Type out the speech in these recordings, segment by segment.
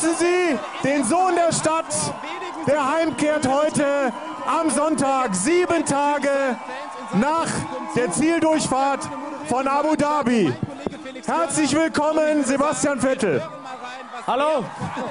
Begrüßen Sie den Sohn der Stadt, der heimkehrt heute am Sonntag, 7 Tage nach der Zieldurchfahrt von Abu Dhabi. Herzlich willkommen, Sebastian Vettel. Hallo.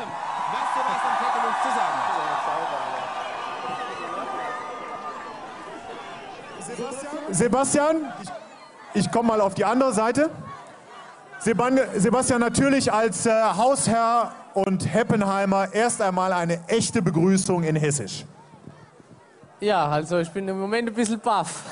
Sebastian, ich komme mal auf die andere Seite. Sebastian, natürlich als Hausherr und Heppenheimer erst einmal eine echte Begrüßung in Hessisch. Ja, also ich bin im Moment ein bisschen baff.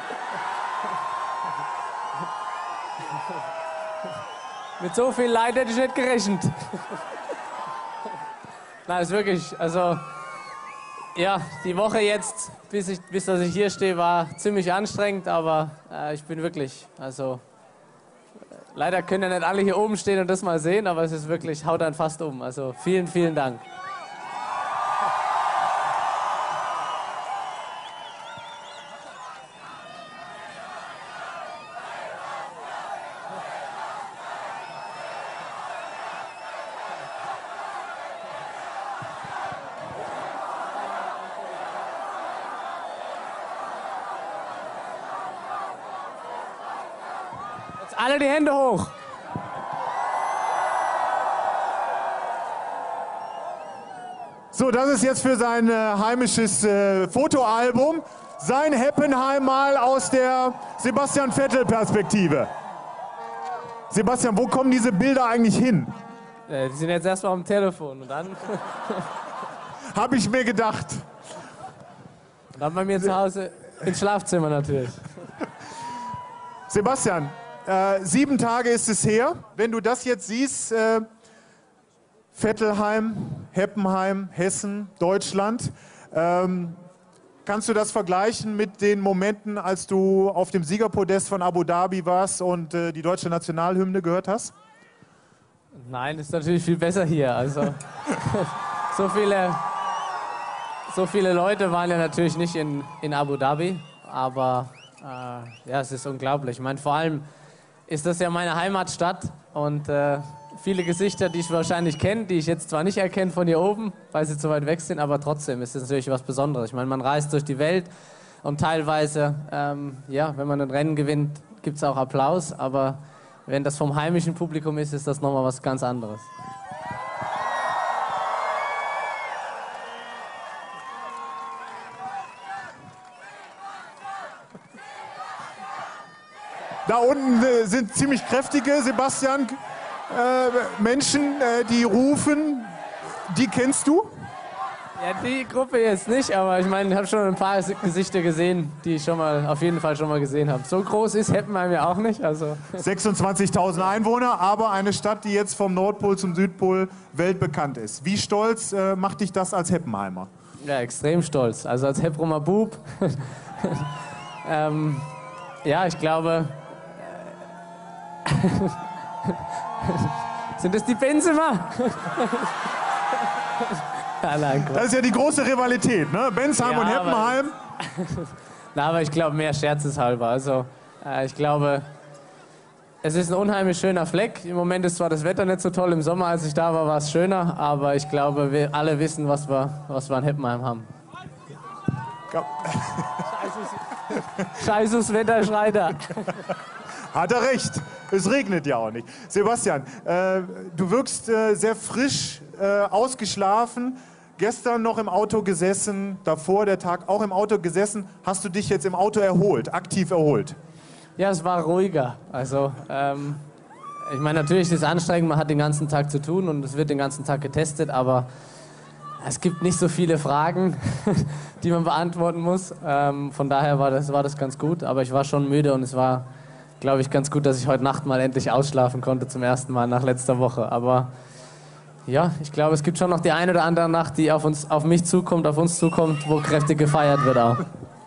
Mit so viel Leid hätte ich nicht gerechnet. Nein, ist wirklich, also ja, die Woche jetzt, bis dass ich hier stehe, war ziemlich anstrengend, aber ich bin wirklich, also leider können ja nicht alle hier oben stehen und das mal sehen, aber es ist wirklich, haut dann fast um. Also vielen, vielen Dank. Alle die Hände hoch. So, das ist jetzt für sein heimisches Fotoalbum. Sein Heppenheim mal aus der Sebastian Vettel-Perspektive. Sebastian, wo kommen diese Bilder eigentlich hin? Die sind jetzt erstmal am Telefon und dann... Habe ich mir gedacht. Dann bei mir zu Hause ins Schlafzimmer natürlich. Sebastian, 7 Tage ist es her. Wenn du das jetzt siehst, Vettelheim, Heppenheim, Hessen, Deutschland, kannst du das vergleichen mit den Momenten, als du auf dem Siegerpodest von Abu Dhabi warst und die deutsche Nationalhymne gehört hast? Nein, ist natürlich viel besser hier. Also so viele Leute waren ja natürlich nicht in Abu Dhabi, aber ja, es ist unglaublich. Ich meine, vor allem ist das ja meine Heimatstadt und viele Gesichter, die ich wahrscheinlich kenne, die ich jetzt zwar nicht erkenne von hier oben, weil sie zu weit weg sind, aber trotzdem ist es natürlich was Besonderes. Ich meine, man reist durch die Welt und teilweise, ja, wenn man ein Rennen gewinnt, gibt es auch Applaus, aber wenn das vom heimischen Publikum ist, ist das nochmal was ganz anderes. Da unten sind ziemlich kräftige, Sebastian, Menschen, die rufen. Die kennst du? Ja, die Gruppe jetzt nicht, aber ich meine, ich habe schon ein paar Gesichter gesehen, die ich auf jeden Fall schon mal gesehen habe. So groß ist Heppenheim ja auch nicht. Also. 26.000 Einwohner, aber eine Stadt, die jetzt vom Nordpol zum Südpol weltbekannt ist. Wie stolz macht dich das als Heppenheimer? Ja, extrem stolz. Also als Heppromer Bub. Ja, ich glaube... Sind das die Benzema? Ja, nein, das ist ja die große Rivalität, ne? Bensheim ja, und Heppenheim. Aber ich glaube, mehr scherzeshalber. Also, ich glaube, es ist ein unheimlich schöner Fleck. Im Moment ist zwar das Wetter nicht so toll, im Sommer, als ich da war, war es schöner, aber ich glaube, wir alle wissen, was wir in Heppenheim haben. Scheißes Wetter, schreit er. Hat er recht. Es regnet ja auch nicht. Sebastian, du wirkst sehr frisch, ausgeschlafen. Gestern noch im Auto gesessen, davor der Tag auch im Auto gesessen. Hast du dich jetzt im Auto erholt, aktiv erholt? Ja, es war ruhiger. Also, ich meine, natürlich ist es anstrengend, man hat den ganzen Tag zu tun und es wird den ganzen Tag getestet, aber es gibt nicht so viele Fragen, die man beantworten muss. Von daher war das ganz gut, aber ich war schon müde und es war, glaube ich, ganz gut, dass ich heute Nacht mal endlich ausschlafen konnte, zum ersten Mal nach letzter Woche. Aber ja, ich glaube, es gibt schon noch die eine oder andere Nacht, die auf uns zukommt, wo kräftig gefeiert wird auch.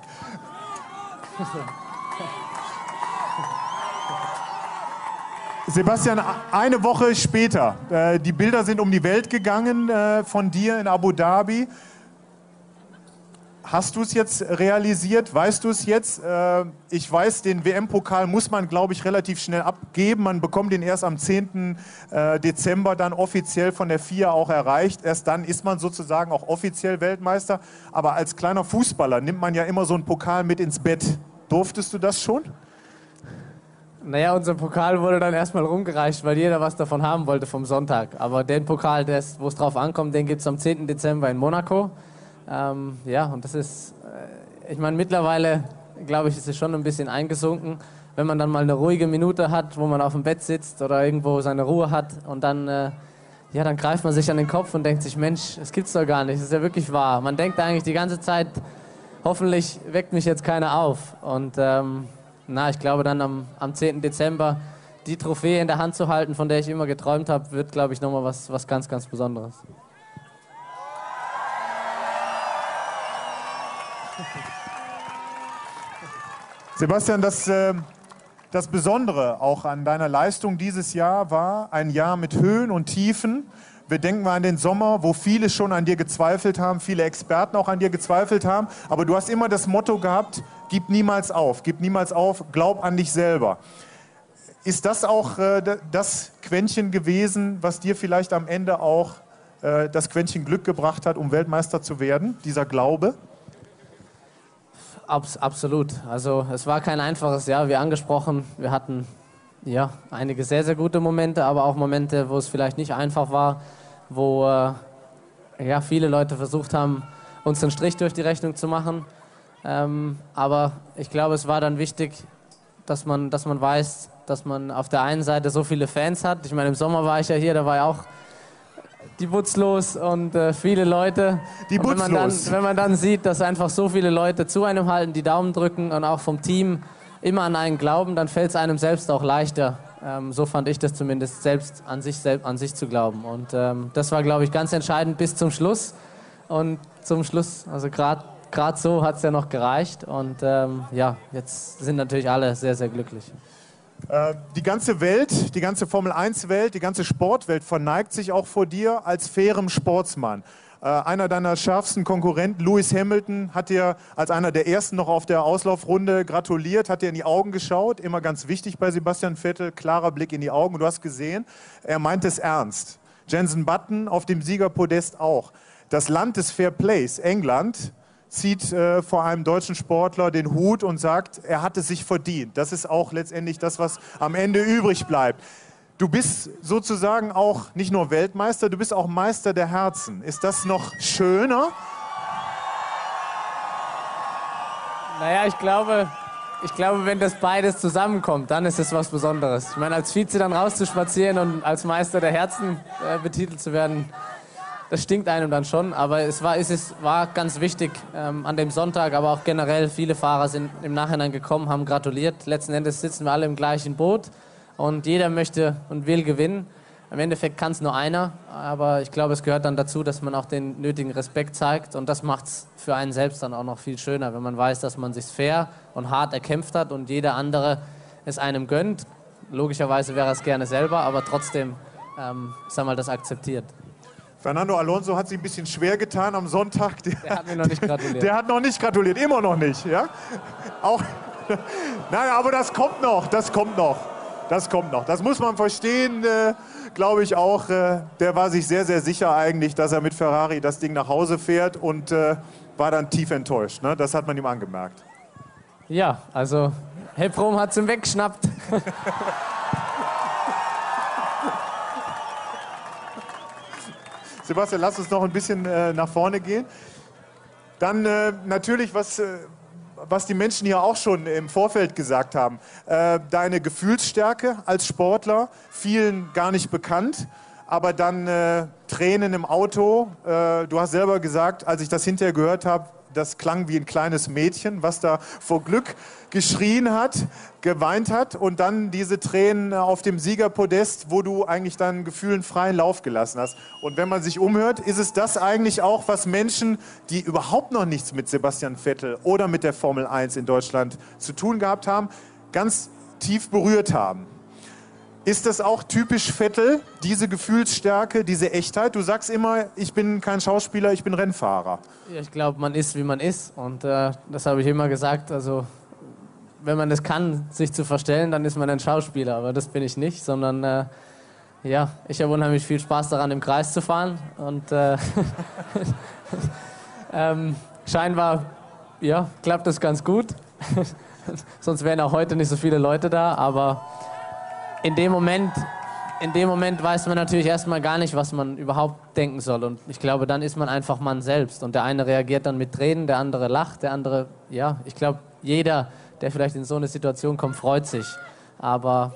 Sebastian, eine Woche später, die Bilder sind um die Welt gegangen von dir in Abu Dhabi. Hast du es jetzt realisiert? Weißt du es jetzt? Ich weiß, den WM-Pokal muss man, glaube ich, relativ schnell abgeben. Man bekommt den erst am 10. Dezember dann offiziell von der FIA auch erreicht. Erst dann ist man sozusagen auch offiziell Weltmeister. Aber als kleiner Fußballer nimmt man ja immer so einen Pokal mit ins Bett. Durftest du das schon? Naja, unser Pokal wurde dann erstmal rumgereicht, weil jeder was davon haben wollte vom Sonntag. Aber den Pokal, wo es drauf ankommt, den gibt es am 10. Dezember in Monaco. Ja, und das ist, ich meine, mittlerweile, glaube ich, ist es schon ein bisschen eingesunken, wenn man dann mal eine ruhige Minute hat, wo man auf dem Bett sitzt oder irgendwo seine Ruhe hat und dann, ja, dann greift man sich an den Kopf und denkt sich, Mensch, das gibt's doch gar nicht, das ist ja wirklich wahr. Man denkt eigentlich die ganze Zeit, hoffentlich weckt mich jetzt keiner auf. Und ich glaube dann am 10. Dezember die Trophäe in der Hand zu halten, von der ich immer geträumt habe, wird, glaube ich, nochmal was ganz, ganz Besonderes. Sebastian, das Besondere auch an deiner Leistung dieses Jahr war ein Jahr mit Höhen und Tiefen. Wir denken mal an den Sommer, wo viele schon an dir gezweifelt haben, viele Experten auch an dir gezweifelt haben. Aber du hast immer das Motto gehabt, gib niemals auf, glaub an dich selber. Ist das auch das Quäntchen gewesen, was dir vielleicht am Ende auch das Quäntchen Glück gebracht hat, um Weltmeister zu werden, dieser Glaube? Absolut. Also es war kein einfaches Jahr, wie angesprochen. Wir hatten ja einige sehr, sehr gute Momente, aber auch Momente, wo es vielleicht nicht einfach war, wo viele Leute versucht haben, uns einen Strich durch die Rechnung zu machen. Aber ich glaube, es war dann wichtig, dass man weiß, dass man auf der einen Seite so viele Fans hat. Ich meine, im Sommer war ich ja hier, da war ja auch die Butzlos und viele Leute. Die Butzlos. Wenn man dann sieht, dass einfach so viele Leute zu einem halten, die Daumen drücken und auch vom Team immer an einen glauben, dann fällt es einem selbst auch leichter. So fand ich das zumindest, selbst an sich zu glauben. Und das war, glaube ich, ganz entscheidend bis zum Schluss. Und zum Schluss, also gerade so hat es ja noch gereicht. Und jetzt sind natürlich alle sehr, sehr glücklich. Die ganze Welt, die ganze Formel-1-Welt, die ganze Sportwelt verneigt sich auch vor dir als fairem Sportsmann. Einer deiner schärfsten Konkurrenten, Lewis Hamilton, hat dir als einer der ersten noch auf der Auslaufrunde gratuliert, hat dir in die Augen geschaut. Immer ganz wichtig bei Sebastian Vettel, klarer Blick in die Augen. Und du hast gesehen, er meint es ernst. Jenson Button auf dem Siegerpodest auch. Das Land des Fair Plays, England, zieht vor einem deutschen Sportler den Hut und sagt, er hat es sich verdient. Das ist auch letztendlich das, was am Ende übrig bleibt. Du bist sozusagen auch nicht nur Weltmeister, du bist auch Meister der Herzen. Ist das noch schöner? Naja, ich glaube, wenn das beides zusammenkommt, dann ist es was Besonderes. Ich meine, als Vize dann rauszuspazieren und als Meister der Herzen betitelt zu werden, das stinkt einem dann schon, aber es war ganz wichtig an dem Sonntag, aber auch generell, viele Fahrer sind im Nachhinein gekommen, haben gratuliert. Letzten Endes sitzen wir alle im gleichen Boot und jeder möchte und will gewinnen. Im Endeffekt kann es nur einer, aber ich glaube, es gehört dann dazu, dass man auch den nötigen Respekt zeigt und das macht es für einen selbst dann auch noch viel schöner, wenn man weiß, dass man sich fair und hart erkämpft hat und jeder andere es einem gönnt. Logischerweise wäre er es gerne selber, aber trotzdem, das akzeptiert. Fernando Alonso hat sich ein bisschen schwer getan am Sonntag. Der hat mir noch nicht gratuliert. Der hat noch nicht gratuliert, immer noch nicht. Ja? Auch, nein, aber das kommt noch. Das muss man verstehen, glaube ich auch. Der war sich sehr, sehr sicher eigentlich, dass er mit Ferrari das Ding nach Hause fährt und war dann tief enttäuscht. Ne? Das hat man ihm angemerkt. Ja, also Heprom hat es ihm weggeschnappt. Sebastian, lass uns noch ein bisschen nach vorne gehen. Dann natürlich, was die Menschen hier auch schon im Vorfeld gesagt haben. Deine Gefühlsstärke als Sportler, vielen gar nicht bekannt. Aber dann Tränen im Auto. Du hast selber gesagt, als ich das hinterher gehört habe, das klang wie ein kleines Mädchen, was da vor Glück geschrien hat, geweint hat und dann diese Tränen auf dem Siegerpodest, wo du eigentlich dann Gefühlen freien Lauf gelassen hast. Und wenn man sich umhört, ist es das eigentlich auch, was Menschen, die überhaupt noch nichts mit Sebastian Vettel oder mit der Formel 1 in Deutschland zu tun gehabt haben, ganz tief berührt haben. Ist das auch typisch Vettel, diese Gefühlsstärke, diese Echtheit? Du sagst immer, ich bin kein Schauspieler, ich bin Rennfahrer. Ja, ich glaube, man ist, wie man ist. Und das habe ich immer gesagt. Also, wenn man das kann, sich zu verstellen, dann ist man ein Schauspieler. Aber das bin ich nicht, sondern ja, ich habe unheimlich viel Spaß daran, im Kreis zu fahren. Und scheinbar ja, klappt das ganz gut. Sonst wären auch heute nicht so viele Leute da. Aber in dem Moment weiß man natürlich erstmal gar nicht, was man überhaupt denken soll. Und ich glaube, dann ist man einfach man selbst. Und der eine reagiert dann mit Tränen, der andere lacht, der andere, ja, ich glaube, jeder, der vielleicht in so eine Situation kommt, freut sich. Aber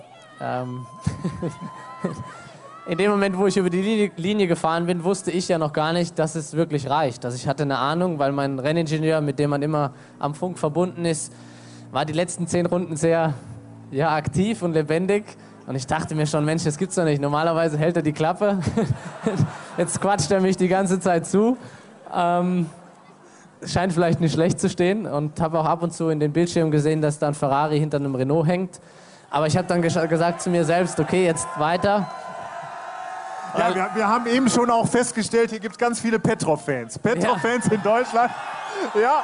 in dem Moment, wo ich über die Linie gefahren bin, wusste ich ja noch gar nicht, dass es wirklich reicht. Also ich hatte eine Ahnung, weil mein Renningenieur, mit dem man immer am Funk verbunden ist, war die letzten 10 Runden sehr ja, aktiv und lebendig. Und ich dachte mir schon, Mensch, das gibt's doch nicht. Normalerweise hält er die Klappe. Jetzt quatscht er mich die ganze Zeit zu. Scheint vielleicht nicht schlecht zu stehen. Und habe auch ab und zu in den Bildschirmen gesehen, dass da ein Ferrari hinter einem Renault hängt. Aber ich habe dann gesagt zu mir selbst, okay, jetzt weiter. Ja, wir haben eben schon auch festgestellt, hier gibt es ganz viele Petrov-Fans. Petrov-Fans in Deutschland, ja.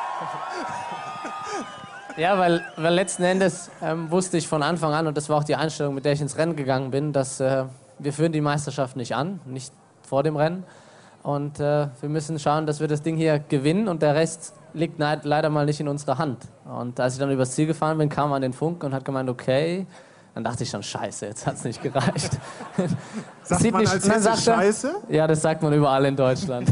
Ja, weil letzten Endes wusste ich von Anfang an, und das war auch die Einstellung, mit der ich ins Rennen gegangen bin, dass wir führen die Meisterschaft nicht an, nicht vor dem Rennen. Und wir müssen schauen, dass wir das Ding hier gewinnen und der Rest liegt leider mal nicht in unserer Hand. Und als ich dann übers Ziel gefahren bin, kam man an den Funk und hat gemeint, okay. Dann dachte ich schon, scheiße, jetzt hat es nicht gereicht. Sagt man als Hesse Scheiße? Ja, das sagt man überall in Deutschland.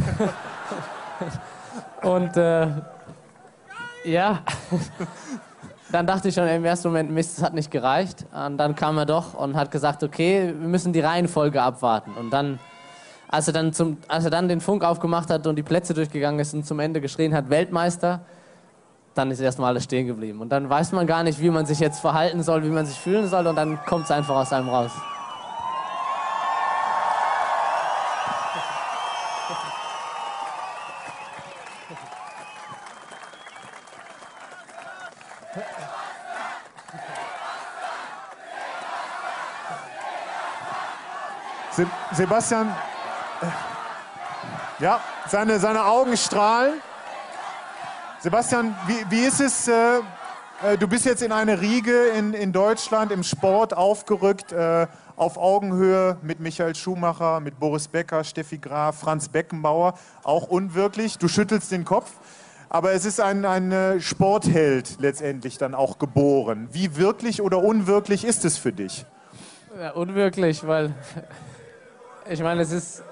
Und ja, dann dachte ich schon im ersten Moment, Mist, es hat nicht gereicht. Und dann kam er doch und hat gesagt, okay, wir müssen die Reihenfolge abwarten. Und dann, als er dann den Funk aufgemacht hat und die Plätze durchgegangen ist und zum Ende geschrien hat, Weltmeister, dann ist erstmal alles stehen geblieben. Und dann weiß man gar nicht, wie man sich jetzt verhalten soll, wie man sich fühlen soll. Und dann kommt es einfach aus einem raus. Sebastian, ja, seine Augen strahlen. Sebastian, wie ist es, du bist jetzt in eine Riege in Deutschland im Sport aufgerückt, auf Augenhöhe mit Michael Schumacher, mit Boris Becker, Steffi Graf, Franz Beckenbauer, auch unwirklich, du schüttelst den Kopf, aber es ist ein Sportheld letztendlich dann auch geboren. Wie wirklich oder unwirklich ist es für dich? Ja, unwirklich, weil ich meine, es ist...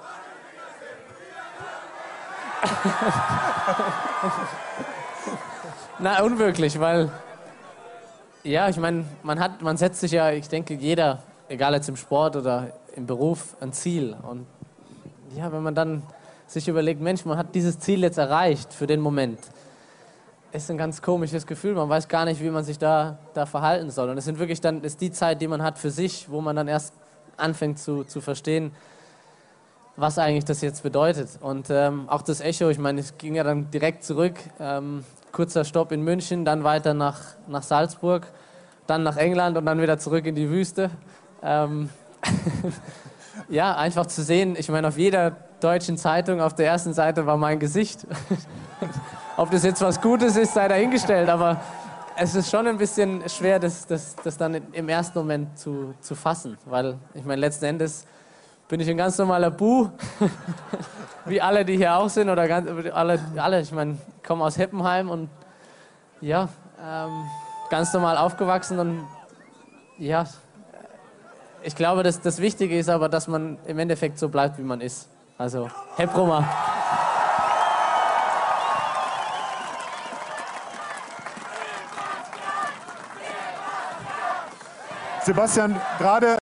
Na, unwirklich, weil, ja, ich meine, man setzt sich ja, ich denke, jeder, egal jetzt im Sport oder im Beruf, ein Ziel. Und ja, wenn man dann sich überlegt, Mensch, man hat dieses Ziel jetzt erreicht für den Moment, ist ein ganz komisches Gefühl. Man weiß gar nicht, wie man sich da verhalten soll. Und es sind wirklich dann, ist die Zeit, die man hat für sich, wo man dann erst anfängt zu verstehen, was eigentlich das jetzt bedeutet. Und auch das Echo, ich meine, es ging ja dann direkt zurück, kurzer Stopp in München, dann weiter nach Salzburg, dann nach England und dann wieder zurück in die Wüste. Ja, einfach zu sehen, ich meine, auf jeder deutschen Zeitung, auf der ersten Seite war mein Gesicht. Ob das jetzt was Gutes ist, sei dahingestellt, aber es ist schon ein bisschen schwer, das dann im ersten Moment zu fassen, weil, ich meine, letzten Endes bin ich ein ganz normaler Bu, wie alle, die hier auch sind, oder alle. Ich meine, ich komme aus Heppenheim und ja, ganz normal aufgewachsen und ja, ich glaube, das Wichtige ist aber, dass man im Endeffekt so bleibt, wie man ist. Also, Heproma. Sebastian, gerade